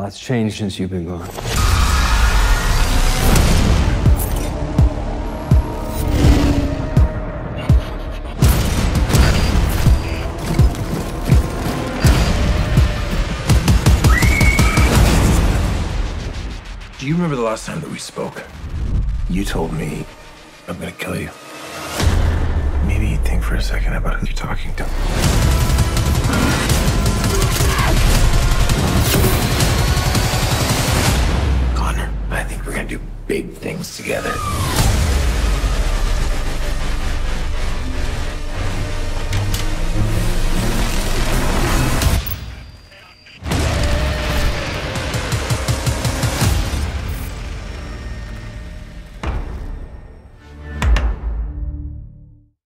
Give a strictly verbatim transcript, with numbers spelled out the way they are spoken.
lot's changed since you've been gone. Do you remember the last time that we spoke? You told me, I'm gonna kill you. Maybe think for a second about who you're talking to. Connor, I think we're gonna do big things together.